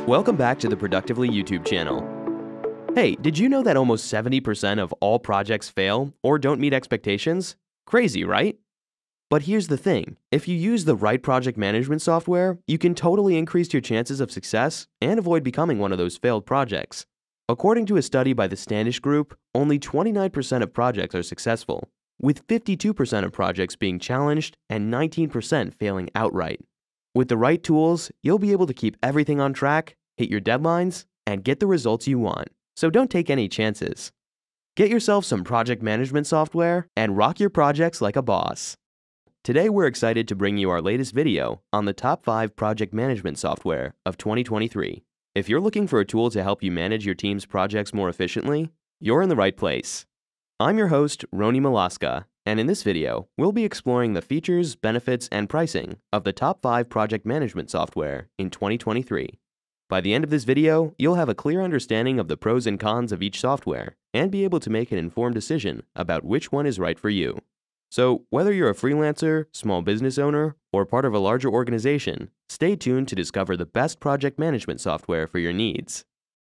Welcome back to the Productively YouTube channel. Hey, did you know that almost 70% of all projects fail or don't meet expectations? Crazy, right? But here's the thing, if you use the right project management software, you can totally increase your chances of success and avoid becoming one of those failed projects. According to a study by the Standish Group, only 29% of projects are successful, with 52% of projects being challenged and 19% failing outright. With the right tools, you'll be able to keep everything on track, hit your deadlines, and get the results you want. So don't take any chances. Get yourself some project management software and rock your projects like a boss. Today we're excited to bring you our latest video on the top 5 project management software of 2023. If you're looking for a tool to help you manage your team's projects more efficiently, you're in the right place. I'm your host, Roni Malaska, and in this video, we'll be exploring the features, benefits, and pricing of the top 5 project management software in 2023. By the end of this video, you'll have a clear understanding of the pros and cons of each software and be able to make an informed decision about which one is right for you. So, whether you're a freelancer, small business owner, or part of a larger organization, stay tuned to discover the best project management software for your needs.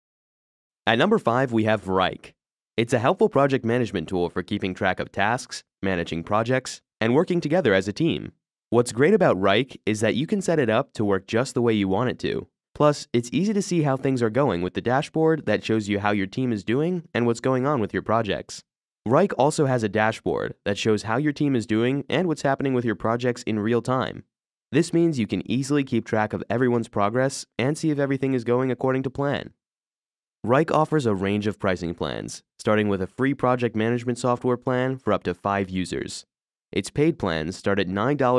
At number 5, we have Wrike. It's a helpful project management tool for keeping track of tasks, managing projects, and working together as a team. What's great about Wrike is that you can set it up to work just the way you want it to. Plus, it's easy to see how things are going with the dashboard that shows you how your team is doing and what's going on with your projects. Wrike also has a dashboard that shows how your team is doing and what's happening with your projects in real time. This means you can easily keep track of everyone's progress and see if everything is going according to plan. Wrike offers a range of pricing plans, starting with a free project management software plan for up to 5 users. Its paid plans start at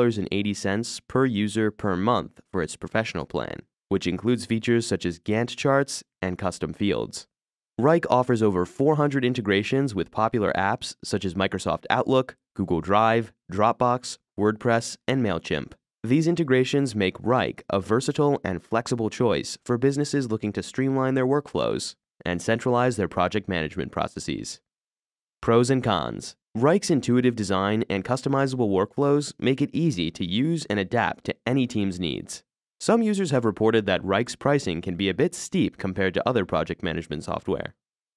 $9.80 per user per month for its professional plan, which includes features such as Gantt charts and custom fields. Wrike offers over 400 integrations with popular apps such as Microsoft Outlook, Google Drive, Dropbox, WordPress, and MailChimp. These integrations make Wrike a versatile and flexible choice for businesses looking to streamline their workflows and centralize their project management processes. Pros and cons. Wrike's intuitive design and customizable workflows make it easy to use and adapt to any team's needs. Some users have reported that Wrike's pricing can be a bit steep compared to other project management software.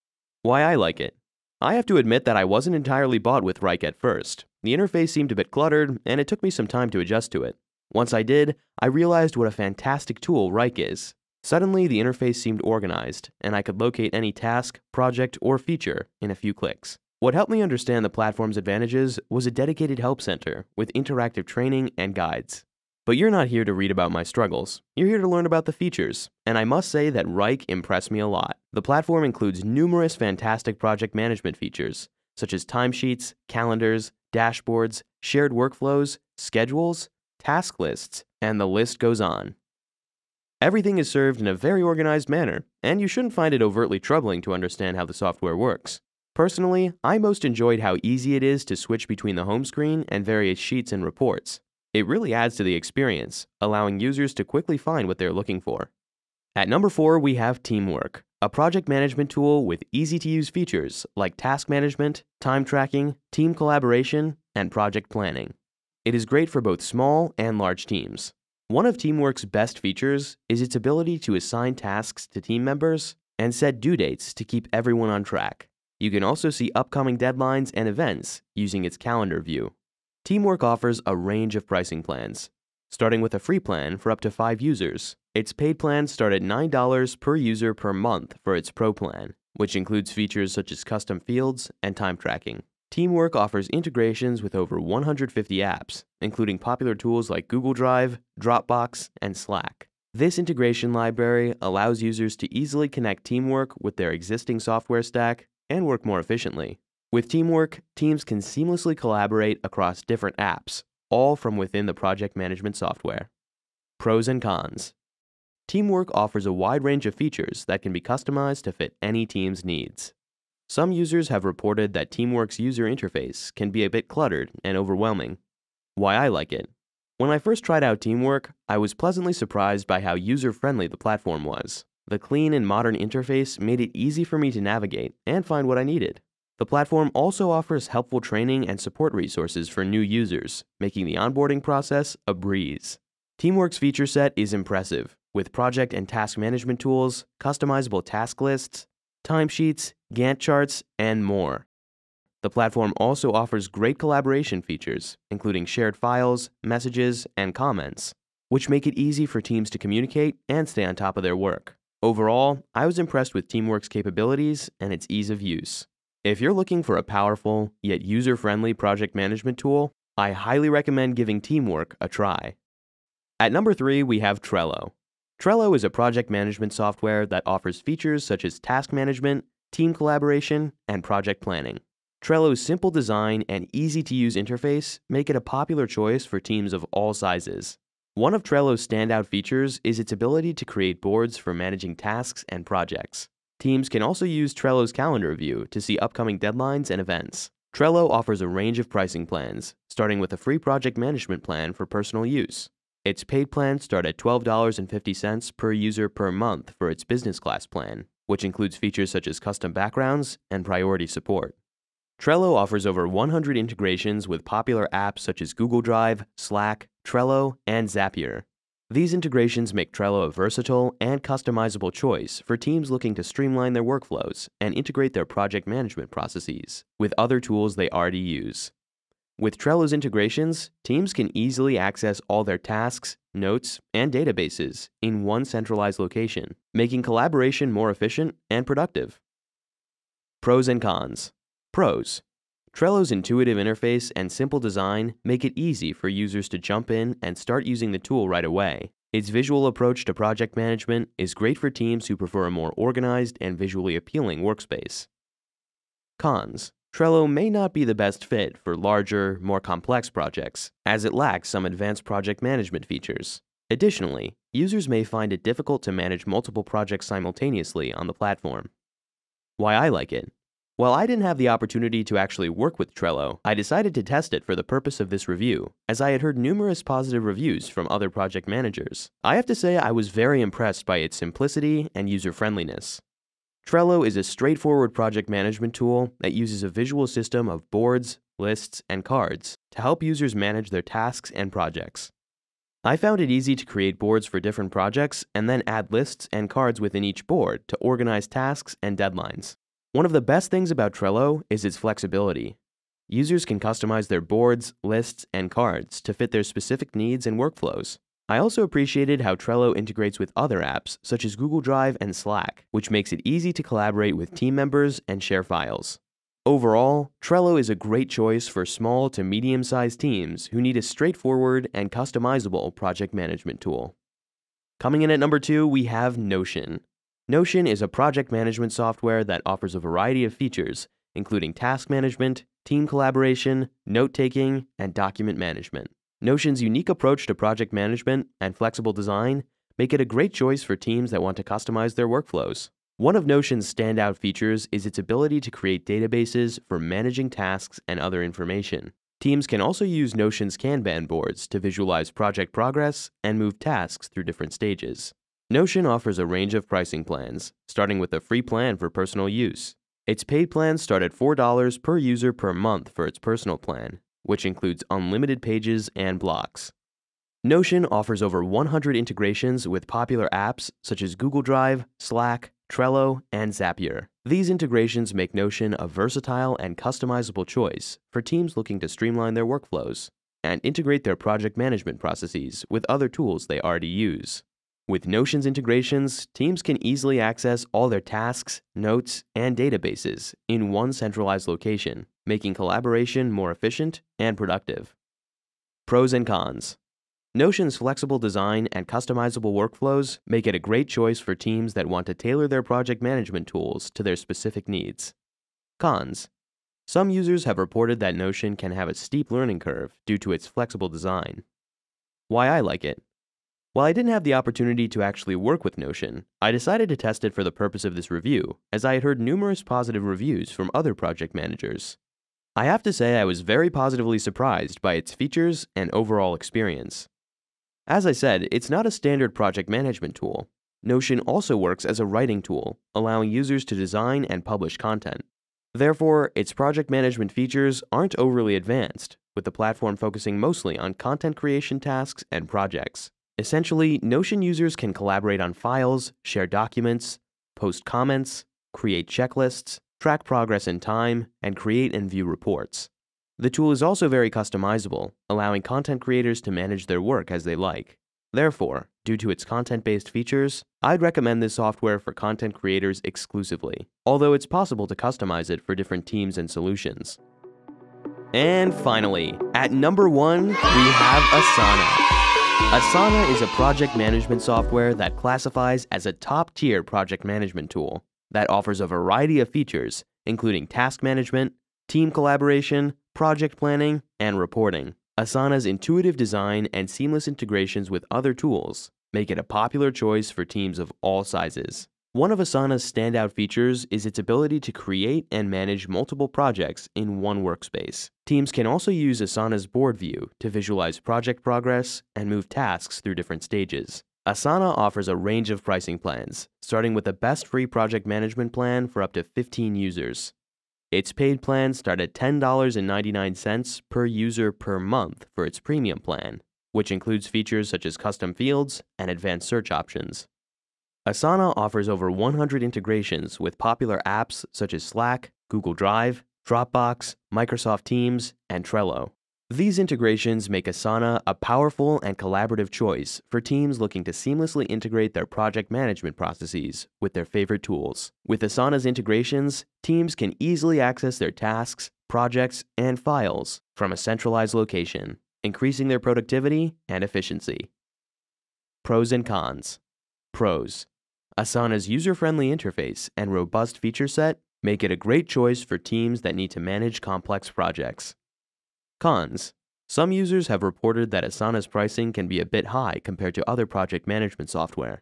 Why I like it. I have to admit that I wasn't entirely bought with Wrike at first. The interface seemed a bit cluttered, and it took me some time to adjust to it. Once I did, I realized what a fantastic tool Wrike is. Suddenly, the interface seemed organized, and I could locate any task, project, or feature in a few clicks. What helped me understand the platform's advantages was a dedicated help center with interactive training and guides. But you're not here to read about my struggles. You're here to learn about the features, and I must say that Wrike impressed me a lot. The platform includes numerous fantastic project management features, such as timesheets, calendars, dashboards, shared workflows, schedules, task lists, and the list goes on. Everything is served in a very organized manner, and you shouldn't find it overtly troubling to understand how the software works. Personally, I most enjoyed how easy it is to switch between the home screen and various sheets and reports. It really adds to the experience, allowing users to quickly find what they're looking for. At number 4, we have Teamwork, a project management tool with easy-to-use features like task management, time tracking, team collaboration, and project planning. It is great for both small and large teams. One of Teamwork's best features is its ability to assign tasks to team members and set due dates to keep everyone on track. You can also see upcoming deadlines and events using its calendar view. Teamwork offers a range of pricing plans, starting with a free plan for up to 5 users. Its paid plans start at $9 per user per month for its Pro plan, which includes features such as custom fields and time tracking. Teamwork offers integrations with over 150 apps, including popular tools like Google Drive, Dropbox, and Slack. This integration library allows users to easily connect Teamwork with their existing software stack and work more efficiently. With Teamwork, teams can seamlessly collaborate across different apps, all from within the project management software. Pros and cons. Teamwork offers a wide range of features that can be customized to fit any team's needs. Some users have reported that Teamwork's user interface can be a bit cluttered and overwhelming. Why I like it. When I first tried out Teamwork, I was pleasantly surprised by how user-friendly the platform was. The clean and modern interface made it easy for me to navigate and find what I needed. The platform also offers helpful training and support resources for new users, making the onboarding process a breeze. Teamwork's feature set is impressive, with project and task management tools, customizable task lists, timesheets, Gantt charts, and more. The platform also offers great collaboration features, including shared files, messages, and comments, which make it easy for teams to communicate and stay on top of their work. Overall, I was impressed with Teamwork's capabilities and its ease of use. If you're looking for a powerful, yet user-friendly project management tool, I highly recommend giving Teamwork a try. At number 3, we have Trello. Trello is a project management software that offers features such as task management, team collaboration, and project planning. Trello's simple design and easy-to-use interface make it a popular choice for teams of all sizes. One of Trello's standout features is its ability to create boards for managing tasks and projects. Teams can also use Trello's calendar view to see upcoming deadlines and events. Trello offers a range of pricing plans, starting with a free project management plan for personal use. Its paid plans start at $12.50 per user per month for its business class plan, which includes features such as custom backgrounds and priority support. Trello offers over 100 integrations with popular apps such as Google Drive, Slack, Trello, and Zapier. These integrations make Trello a versatile and customizable choice for teams looking to streamline their workflows and integrate their project management processes with other tools they already use. With Trello's integrations, teams can easily access all their tasks, notes, and databases in one centralized location, making collaboration more efficient and productive. Pros and cons. Pros. Trello's intuitive interface and simple design make it easy for users to jump in and start using the tool right away. Its visual approach to project management is great for teams who prefer a more organized and visually appealing workspace. Cons. Trello may not be the best fit for larger, more complex projects, as it lacks some advanced project management features. Additionally, users may find it difficult to manage multiple projects simultaneously on the platform. Why I like it. While I didn't have the opportunity to actually work with Trello, I decided to test it for the purpose of this review, as I had heard numerous positive reviews from other project managers. I have to say I was very impressed by its simplicity and user-friendliness. Trello is a straightforward project management tool that uses a visual system of boards, lists, and cards to help users manage their tasks and projects. I found it easy to create boards for different projects and then add lists and cards within each board to organize tasks and deadlines. One of the best things about Trello is its flexibility. Users can customize their boards, lists, and cards to fit their specific needs and workflows. I also appreciated how Trello integrates with other apps such as Google Drive and Slack, which makes it easy to collaborate with team members and share files. Overall, Trello is a great choice for small to medium-sized teams who need a straightforward and customizable project management tool. Coming in at number 2, we have Notion. Notion is a project management software that offers a variety of features, including task management, team collaboration, note-taking, and document management. Notion's unique approach to project management and flexible design make it a great choice for teams that want to customize their workflows. One of Notion's standout features is its ability to create databases for managing tasks and other information. Teams can also use Notion's Kanban boards to visualize project progress and move tasks through different stages. Notion offers a range of pricing plans, starting with a free plan for personal use. Its paid plans start at $4 per user per month for its personal plan, which includes unlimited pages and blocks. Notion offers over 100 integrations with popular apps such as Google Drive, Slack, Trello, and Zapier. These integrations make Notion a versatile and customizable choice for teams looking to streamline their workflows and integrate their project management processes with other tools they already use. With Notion's integrations, teams can easily access all their tasks, notes, and databases in one centralized location, making collaboration more efficient and productive. Pros and cons. Notion's flexible design and customizable workflows make it a great choice for teams that want to tailor their project management tools to their specific needs. Cons. Some users have reported that Notion can have a steep learning curve due to its flexible design. Why I like it. While I didn't have the opportunity to actually work with Notion, I decided to test it for the purpose of this review, as I had heard numerous positive reviews from other project managers. I have to say I was very positively surprised by its features and overall experience. As I said, it's not a standard project management tool. Notion also works as a writing tool, allowing users to design and publish content. Therefore, its project management features aren't overly advanced, with the platform focusing mostly on content creation tasks and projects. Essentially, Notion users can collaborate on files, share documents, post comments, create checklists, track progress in time, and create and view reports. The tool is also very customizable, allowing content creators to manage their work as they like. Therefore, due to its content-based features, I'd recommend this software for content creators exclusively, although it's possible to customize it for different teams and solutions. And finally, at number 1, we have Asana. Asana is a project management software that classifies as a top-tier project management tool that offers a variety of features, including task management, team collaboration, project planning, and reporting. Asana's intuitive design and seamless integrations with other tools make it a popular choice for teams of all sizes. One of Asana's standout features is its ability to create and manage multiple projects in one workspace. Teams can also use Asana's board view to visualize project progress and move tasks through different stages. Asana offers a range of pricing plans, starting with the best free project management plan for up to 15 users. Its paid plans start at $10.99 per user per month for its premium plan, which includes features such as custom fields and advanced search options. Asana offers over 100 integrations with popular apps such as Slack, Google Drive, Dropbox, Microsoft Teams, and Trello. These integrations make Asana a powerful and collaborative choice for teams looking to seamlessly integrate their project management processes with their favorite tools. With Asana's integrations, teams can easily access their tasks, projects, and files from a centralized location, increasing their productivity and efficiency. Pros and cons. Pros. Asana's user-friendly interface and robust feature set make it a great choice for teams that need to manage complex projects. Cons. Some users have reported that Asana's pricing can be a bit high compared to other project management software.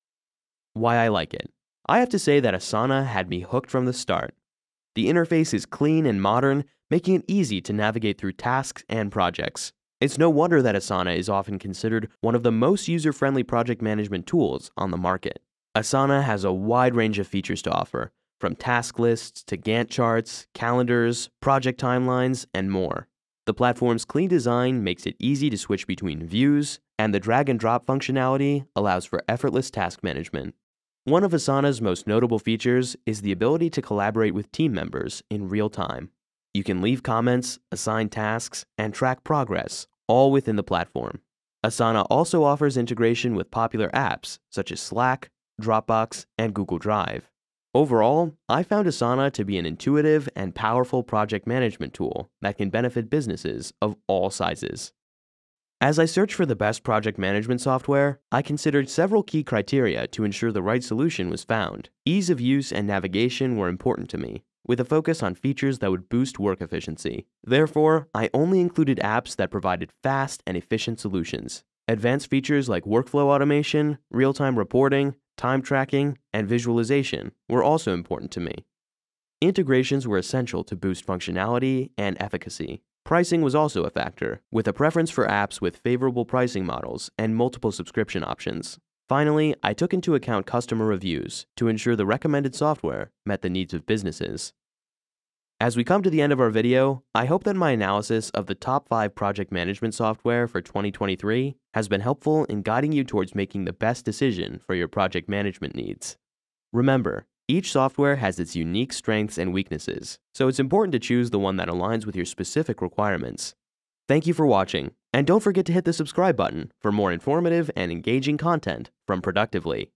Why I like it. I have to say that Asana had me hooked from the start. The interface is clean and modern, making it easy to navigate through tasks and projects. It's no wonder that Asana is often considered one of the most user-friendly project management tools on the market. Asana has a wide range of features to offer, from task lists to Gantt charts, calendars, project timelines, and more. The platform's clean design makes it easy to switch between views, and the drag and drop functionality allows for effortless task management. One of Asana's most notable features is the ability to collaborate with team members in real time. You can leave comments, assign tasks, and track progress, all within the platform. Asana also offers integration with popular apps such as Slack, Dropbox, and Google Drive. Overall, I found Asana to be an intuitive and powerful project management tool that can benefit businesses of all sizes. As I searched for the best project management software, I considered several key criteria to ensure the right solution was found. Ease of use and navigation were important to me, with a focus on features that would boost work efficiency. Therefore, I only included apps that provided fast and efficient solutions. Advanced features like workflow automation, real-time reporting, time tracking, and visualization were also important to me. Integrations were essential to boost functionality and efficacy. Pricing was also a factor, with a preference for apps with favorable pricing models and multiple subscription options. Finally, I took into account customer reviews to ensure the recommended software met the needs of businesses. As we come to the end of our video, I hope that my analysis of the top 5 project management software for 2023 has been helpful in guiding you towards making the best decision for your project management needs. Remember, each software has its unique strengths and weaknesses, so it's important to choose the one that aligns with your specific requirements. Thank you for watching, and don't forget to hit the subscribe button for more informative and engaging content from Productively.